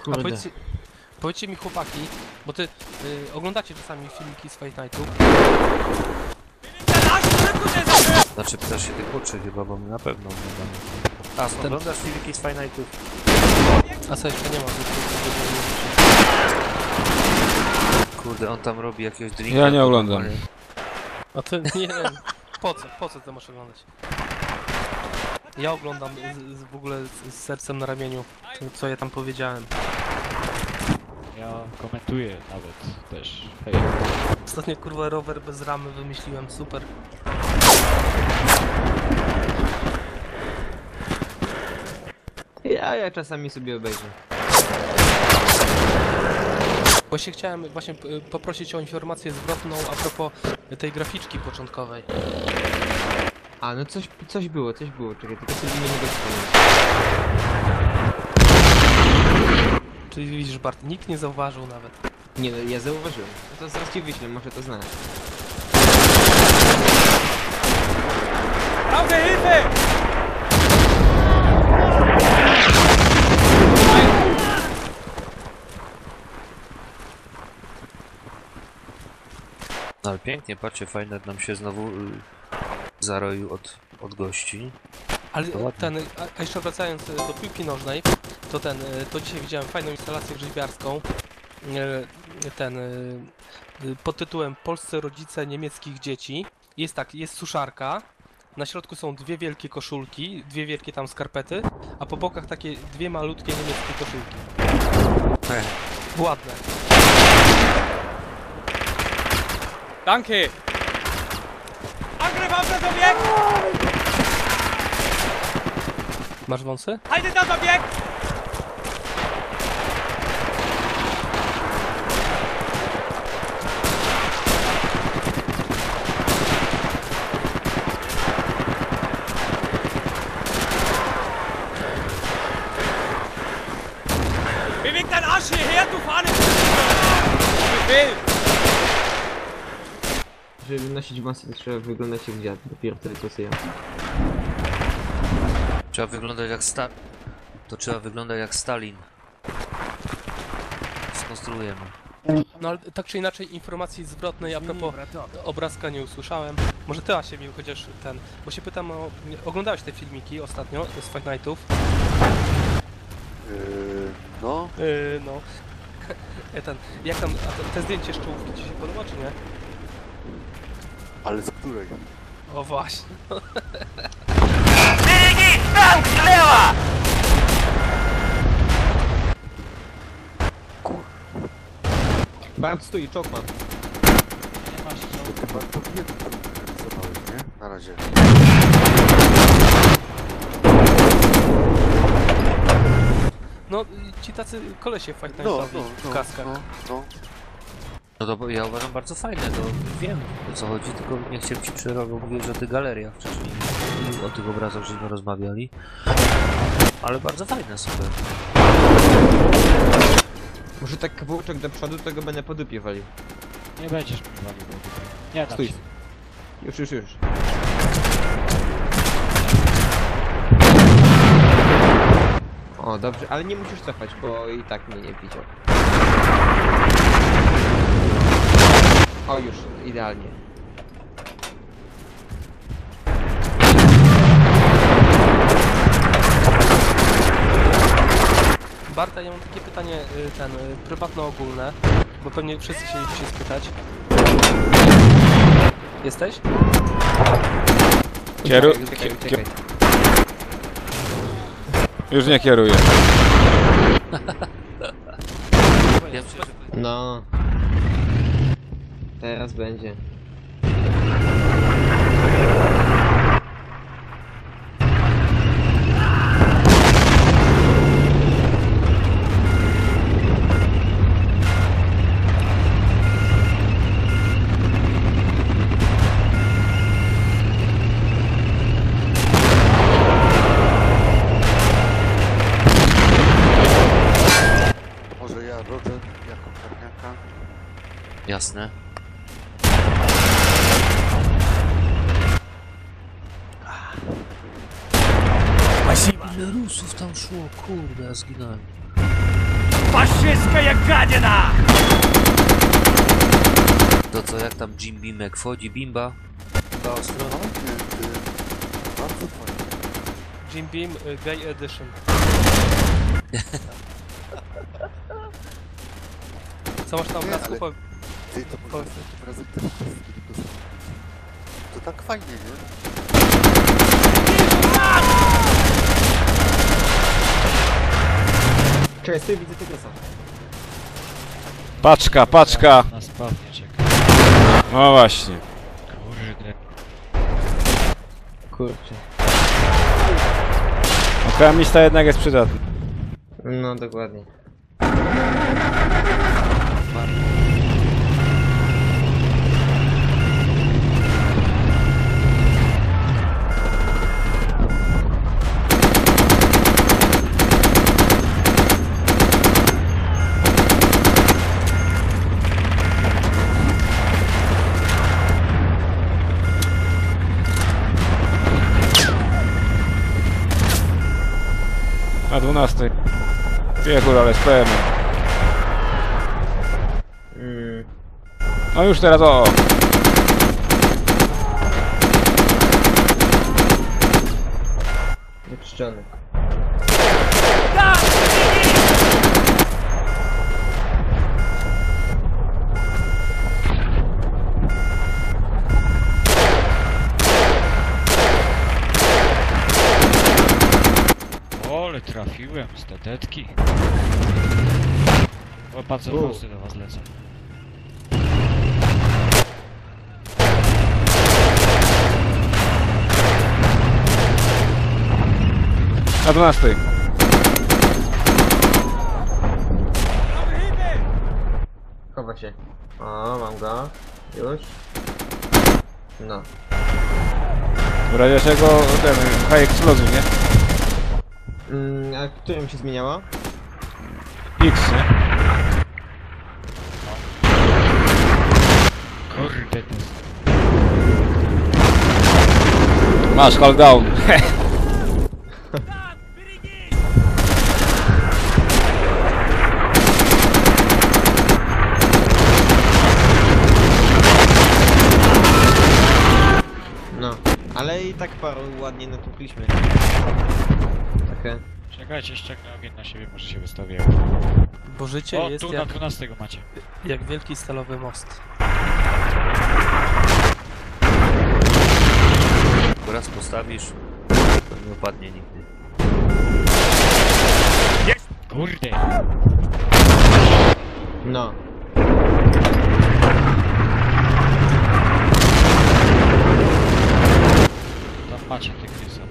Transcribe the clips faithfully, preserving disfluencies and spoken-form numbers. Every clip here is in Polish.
Kurde. A powiedzcie, powiedzcie mi chłopaki, bo ty y, oglądacie czasami filmiki z Fight Nightów. Znaczy pytasz się tych uczy chyba, bo my na pewno oglądamy. A, Ten- oglądasz filmiki z Fight Nightów? A co jeszcze nie ma? Kurde, on tam robi jakiegoś drinka. Ja nie oglądam. A ty nie wiem. Po co? Po co ty masz oglądać? Ja oglądam z, z, w ogóle z, z sercem na ramieniu, co ja tam powiedziałem. Ja komentuję nawet też. Hej. Ostatnio kurwa rower bez ramy wymyśliłem, super. Ja, ja czasami sobie obejrzę. Właśnie chciałem właśnie p- poprosić o informację zwrotną a propos tej graficzki początkowej. A, no coś, coś było, coś było, czekaj, tylko sobie nie mogę wspomnieć. Czyli widzisz Bart, nikt nie zauważył nawet. Nie no, ja zauważyłem. No to zaraz ci wyślę, może to znaleźć. Brauche Hilfe! No ale pięknie, patrzcie, fajne nam się znowu y, zaroił od, od gości. Ale To ładnie. ten, a, a jeszcze wracając y, do piłki nożnej, to ten, y, to dzisiaj widziałem fajną instalację rzeźbiarską. Y, Ten, y, y, pod tytułem Polscy rodzice niemieckich dzieci. Jest tak, jest suszarka. Na środku są dwie wielkie koszulki, dwie wielkie tam skarpety, a po bokach takie dwie malutkie niemieckie koszulki. He. Ładne. Danke! Angriff auf das Objekt! Masz wąsy? Haltet das Objekt! Beweg deinen Arsch hierher, du Fahne! Befehl! Żeby nosić wąsy, to trzeba wyglądać jak dziad, dopiero wtedy to sobie ja. Trzeba wyglądać jak Sta... To trzeba wyglądać jak Stalin. Skonstruujemy. No ale tak czy inaczej informacji zwrotnej a propos obrazka nie usłyszałem. Może ty Asie mi chociaż ten, bo się pytam o... Oglądałeś te filmiki ostatnio z Fight Nightów? Yy, no. Yy, no. E, ten, jak tam, a te, te zdjęcie z czołówki ci się podoba czy nie? Ale z której? O właśnie. Bart stoi, czołg mam. Chyba to nie nie? Na razie. No ci tacy kolesie Fight No, Nightowi no, w no, kaskach. no, no. No to bo ja uważam bardzo fajne, to wiem o co chodzi, tylko nie chciałem ci przerobić, mówić o tych galeriach wcześniej, i o tych obrazach żeśmy rozmawiali. Ale bardzo fajne, super. Może tak kawałeczek do przodu, to go będę po dupie walił. Nie będziesz mi walił. Nie dam Stój. się. Już, już, już. O, dobrze, ale nie musisz cofać, bo i tak mnie nie widział. O, już, idealnie. Barta, ja mam takie pytanie, y, ten, y, prywatne ogólne, bo pewnie wszyscy chcieliby się spytać. Jesteś? Kieru... Uciekaj, uciekaj, uciekaj. Już nie kieruję. Ja myślę, że... No. Teraz będzie. Może ja rodzę jako karniaka? Jasne. Ile Rusów tam szło, kurde, ja zginąłem. Фашистская гадина! To co, jak tam Jim Beamek wchodzi? Bimba? Bimba ostro? Jim Beam y, Gay Edition. Co masz tam Nie, na ale- skupę? Ty, to może Powiedz. tym razem też to, to tak fajnie, nie? Czekaj, sobie widzę tygrysa. Paczka, paczka! Na spawnie czeka. No właśnie. Kurde. Kurczę. Okramista jednak jest przydatny. No dokładnie. Na dwunastej. Piechur, ale z P M. Mm. No już teraz o! Wyczyszczony. Ole, trafiłem z tetetki. O, pancerfausty do was lecą. Na dwunastej. Chowa się. O, mam go. Już. No. W razie czego ten high explosive, nie? Mm, a którym się zmieniało? X, nie? Kurde, to jest... Masz hold down. No. Ale i tak paru ładnie natłukliśmy. Takie. Czekajcie, ściągnę ogień na siebie, może się wystawię. Bo życie O, jest tu na jak, dwunastego macie. jak wielki stalowy most. Tylko raz postawisz, to nie upadnie nigdy. Kurde! No. Tam macie tygrysa.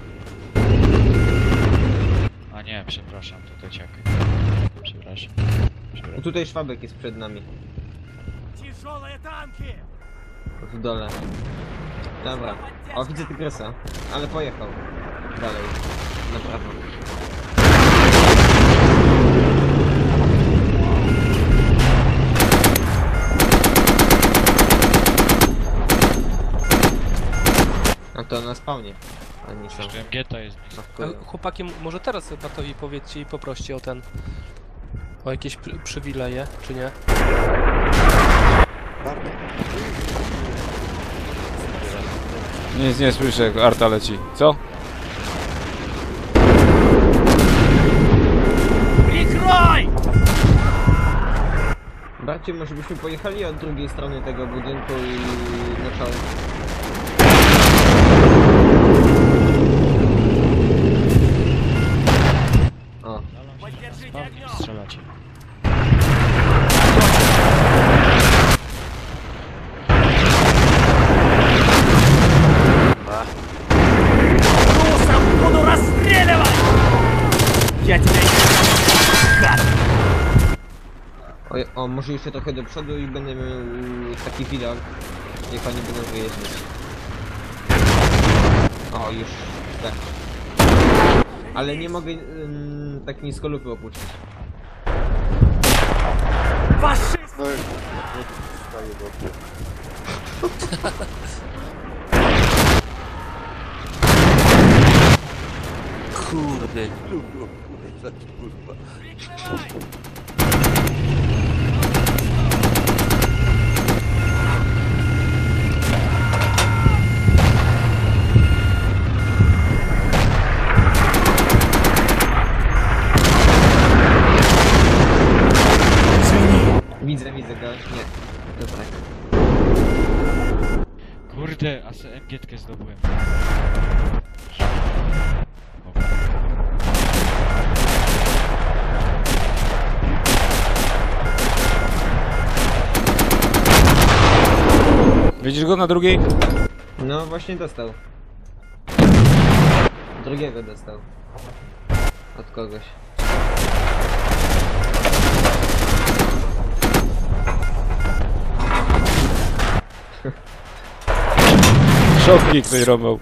A nie, przepraszam, to to ciak. Przepraszam. I Przepraszam. tutaj szwabek jest przed nami. Тяжелые танки! W dole. Dobra. O, widzę tygrysa. Ale pojechał. Dalej. Na prawo. A to na spawnie. Oni są. Jeszcze M G ta jest blisko. E, Chłopaki, m- może teraz Batowi powiedzcie i poproście o ten... O jakieś przy, przywileje, czy nie? Bartek. Nic nie słyszę, jak arta leci. Co? Прикрой! Bracie, może byśmy pojechali od drugiej strony tego budynku i na czoło. O, Spawnie strzelacie. Русом буду расстреливать! Я тебя не... Гад! o, o, może jeszcze trochę do przodu i będę miał taki widok, jak oni będą wyjeżdżać. O, już tak. Ale nie mogę ym, tak nisko lupy opuścić. Фашист! No i nie wstaje dobrze. Kurde. Lubię, kurwa, kurwa. Zabrałeś? Nie. Dobra. Kurde, a se M G tkę zdobyłem. Widzisz go na drugiej? No właśnie dostał. Drugiego dostał. Od kogoś. Szopki ktoś robił.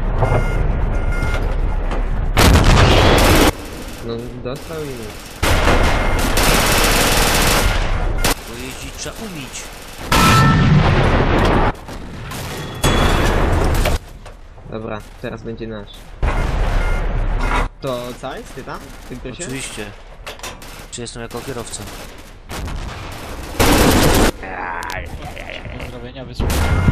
No dostał i nic. Bo jeździć trzeba umieć. Dobra, teraz będzie nasz. To Cajs, ty tam? Ty Krysie? Oczywiście. Czy jestem jako kierowca? Pozdrowienia wysłane.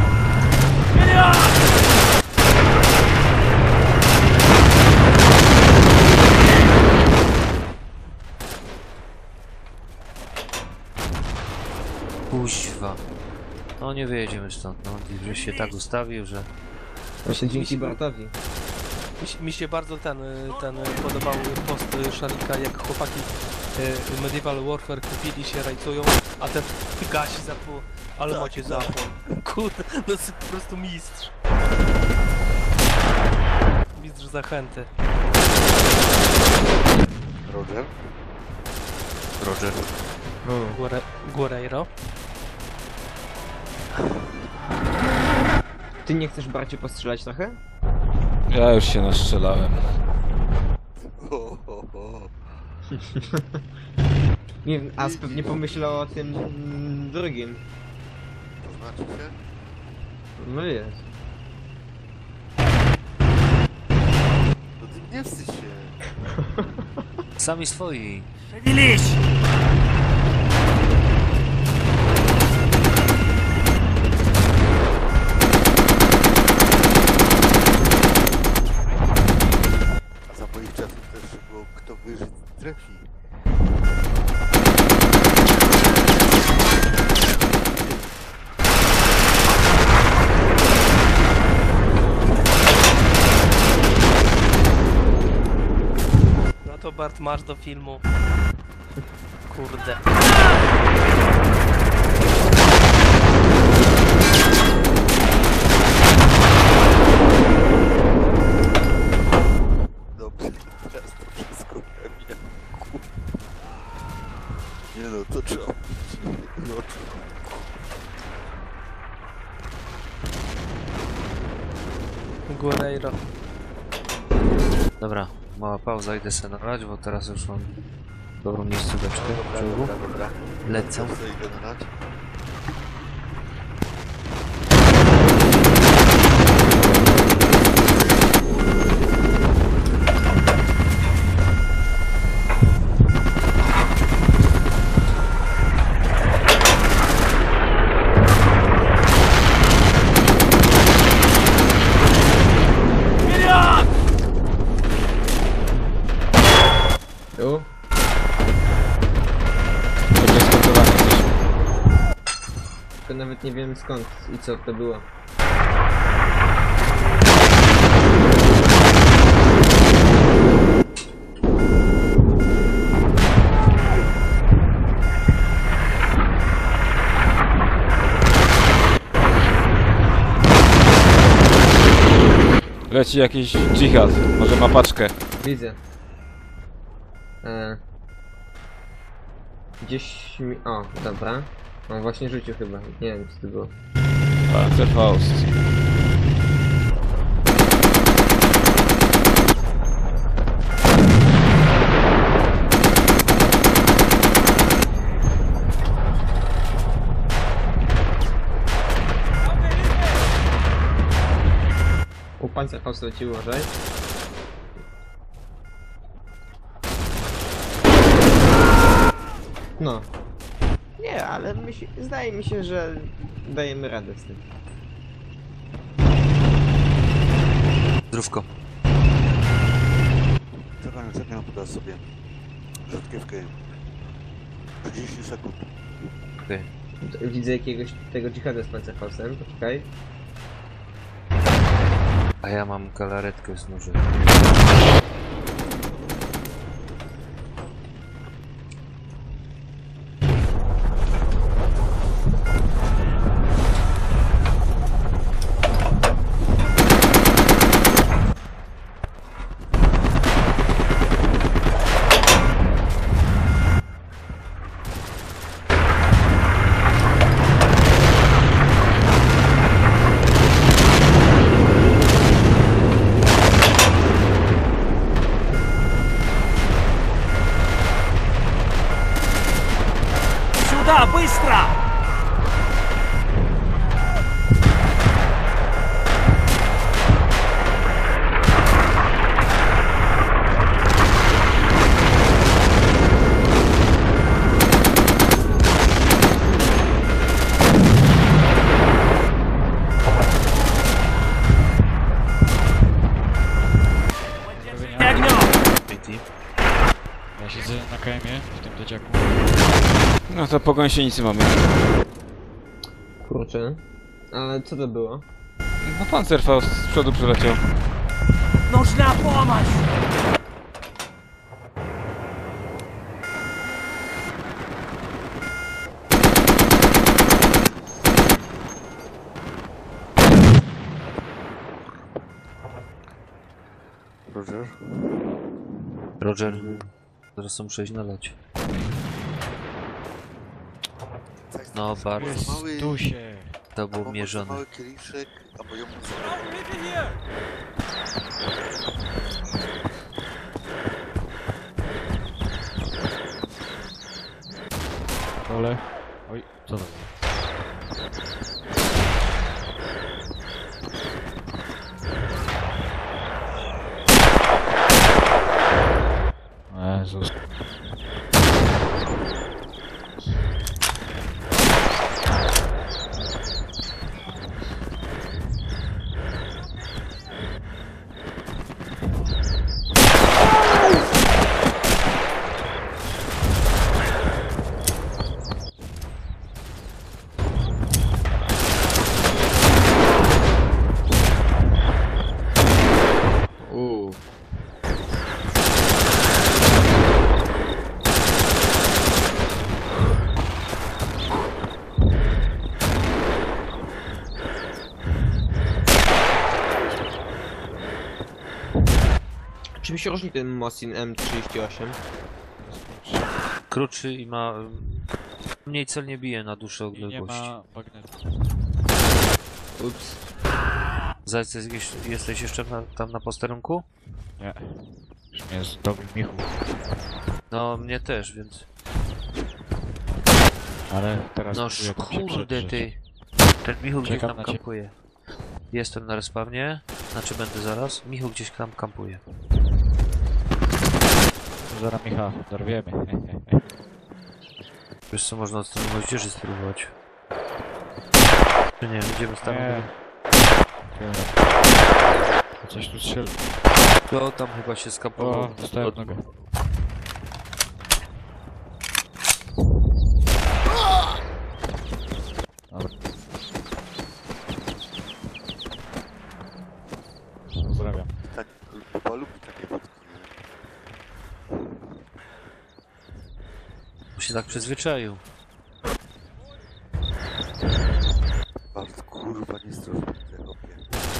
Kuźwa. No nie wyjedziemy stąd, no. Żeś się tak ustawił, że... Właśnie dzięki Bartowi. Mi się, mi się bardzo ten, y, ten y, podobał post y, Szarika, jak chłopaki y, Medieval Warfare kupili się, rajcują, a ten gasi zapło, ale macie zapłon. Kurde, no jest po prostu mistrz. Mistrz zachęty. Roger? Roger. Guere, Guerreiro. Ty nie chcesz bardziej postrzelać trochę? Ja już się nastrzelałem. Ho, ho, ho. Nie wiem, As pewnie pomyślał o tym mm, drugim. To znaczy się? No jest. To ty nie wstydź się. Sami swoi. A za moich czasów też było kto wyżyć trafi. No to Bart, masz do filmu. Kurde. Dobrze, teraz to wszystko pewnie. Nie no, to trzeba. No, Guerreiro. Dobra, mała pauza, idę sobie nalać, bo teraz już mam dobrą miejscóweczkę w ciągu. dobra, dobra. Lecę. Ja sobie idę nalać. Tu? Dobrze skotowany jesteśmy. Tylko nawet nie wiem skąd i co to było. Leci jakiś dżihad, może ma paczkę. Widzę. E... Gdzieś mi... O, dobra. On właśnie rzucił chyba. Nie wiem co to było. Panzerfaust. U Panzerfaust leci, uważaj. No. Nie, ale myśl, zdaje mi się, że dajemy radę z tym. Zdrówko. Czekaj, czekaj, poda sobie rzutkiewkę. trzydzieści sekund. Okej. Widzę jakiegoś tego dżihada z pancerfaustem, poczekaj. A ja mam galaretkę z nożem. Сюда, быстро! Огнем! Ja siedzę na K M-ie w tym dzieciaku. No to po gąsienicy mamy. Kurczę. Ale co to było? No Panzerfaust z przodu przyleciał. Нужна помощь! Roger? Roger, zaraz muszę iść na locie. No bardzo, Jest mały- tu się. to był Mam mierzony. mały kieliszek, albo ją Bitte hier! Dole. Oj, co to było? Jezus. Uuu. Czym się różni ten Mosin M trzydzieści osiem? Krótszy i ma... mniej celnie bije na dłuższe I nie odległości. ma magnetu. Ups. Zajec, jesteś, jesteś jeszcze na, tam na posterunku? Nie. Już mnie zdobił Michu. No, mnie też, więc... Ale teraz No próbuję tam się kurde przedrzeć. ty! Ten Michu gdzieś Czekam tam na ciebie. kampuje. Jestem na respawnie, znaczy będę zaraz. Michu gdzieś tam kampuje. Zaraz Micha dorwiemy. Wiesz co, można od strony moździerzy spróbować. Czy nie, idziemy z Nie. tam. Coś tu strzelił. To tam chyba się skapował. O, dostałem w nogę. Dobra. Pozdrawiam. tak chyba lubi takie wodki, nie? Bo się tak przyzwyczaił. Bardzo kurwa nie zdrowo tego pie.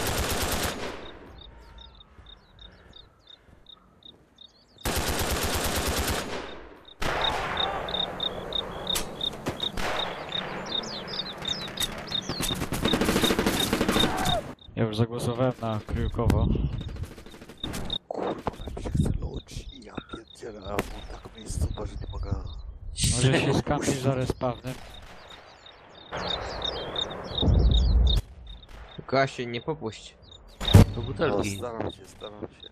Ja już zagłosowałem na Kryjukowo. Kurwa, jak mi się chce loć i ja pierdzielę, a on tak miejscu że nie mogę... Może się skampić za respawnem. Kasie, nie popuść. Do No, butelki. staram się, staram się.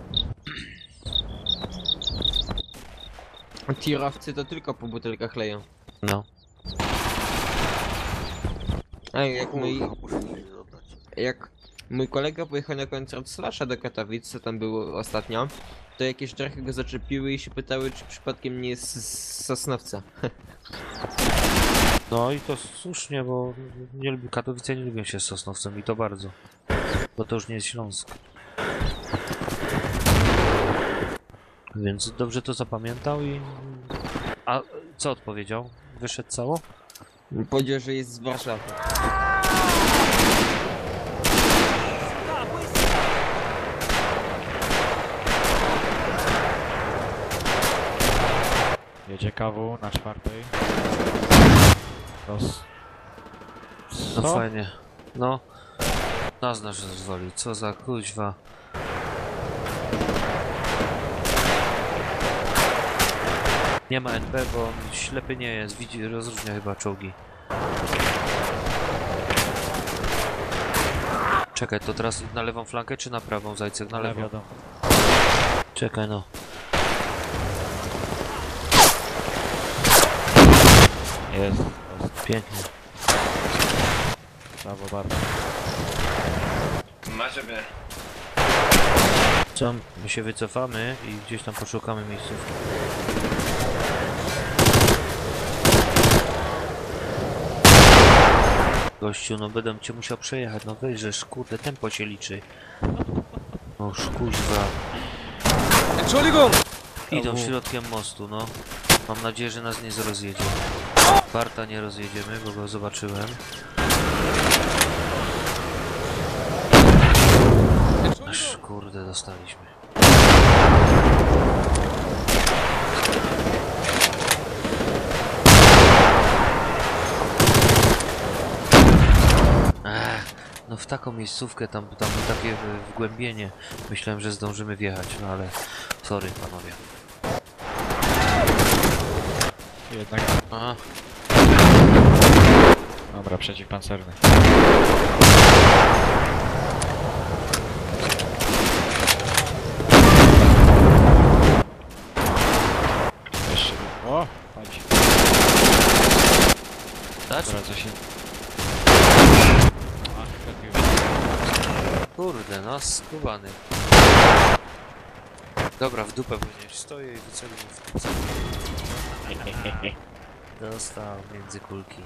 Tirowcy to tylko po butelkach leją. No. A jak mój, Kurwa, muszę się oddać. jak mój kolega pojechał na koncert Slasha do Katowic, co tam było ostatnio, to jakieś dżachy go zaczepiły i się pytały, czy przypadkiem nie jest z Sosnowca. No i to słusznie, bo nie lubi, Katowice nie lubią się z Sosnowcem i to bardzo. Bo to już nie jest Śląsk. Więc dobrze to zapamiętał i... A co odpowiedział? Wyszedł cało? Powiedział, że jest z Warszawy. Jedzie K W na czwartej. Roz... No Co? fajnie. No. Nas nasz rozwalił. Co za kuźwa. Nie ma N P, bo on ślepy nie jest. Widzi, rozróżnia chyba czołgi. Czekaj, to teraz na lewą flankę czy na prawą, Zajcek? Na lewą. Wiadomo. Czekaj no. Jest. Pięknie. Brawo bardzo. Co? My się wycofamy i gdzieś tam poszukamy miejscówki. Gościu, no będę cię musiał przejechać, no wyjrzesz, kurde, tempo się liczy. O kuźwa. Entschuldigung! Idą środkiem mostu, no. Mam nadzieję, że nas nie rozjedzie. Barta nie rozjedziemy, bo go zobaczyłem. Aż kurde, dostaliśmy. Ech, no w taką miejscówkę, tam, tam takie wgłębienie. Myślałem, że zdążymy wjechać, no ale sorry panowie. Jednak... Aha. Dobra, przeciwpancerny. Jeszcze... O! Chodź. Dać? Dobra, co się... A, lepiej. Kurde, no skubany. Dobra, w dupę później stoję i wyceluję w dupę. Dostał między kulki.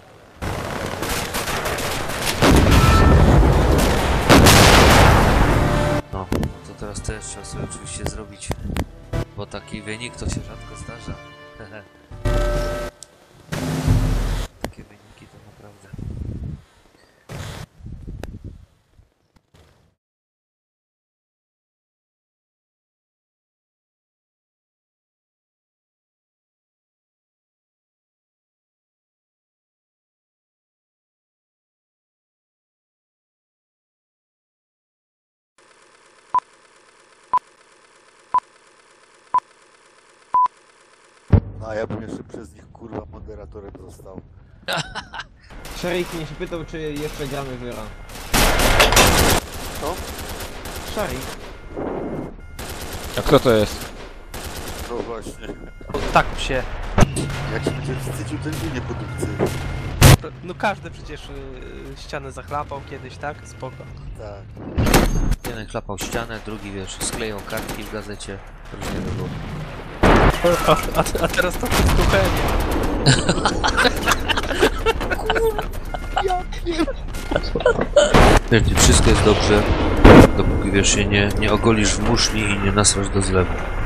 No, to teraz też trzeba sobie oczywiście zrobić, bo taki wynik to się rzadko zdarza. Takie wyniki to naprawdę. No a ja bym jeszcze przez nich kurwa moderatorem został. Szarik mnie się pytał, czy jeszcze gramy w Wyra. Co? Szarik. A kto to jest? No właśnie. Tak się. Jak się będzie wstydził, to nie po dupcy. No każdy przecież y, ścianę zachlapał kiedyś, tak? Spoko. Tak. Jeden klapał ścianę, drugi wiesz, sklejał kartki w gazecie. Różnie to było. A, a, a teraz to jest kuchenie. Wiesz, wszystko jest dobrze, dopóki wiesz się nie, nie ogolisz w muszli i nie nasrasz do zlewu.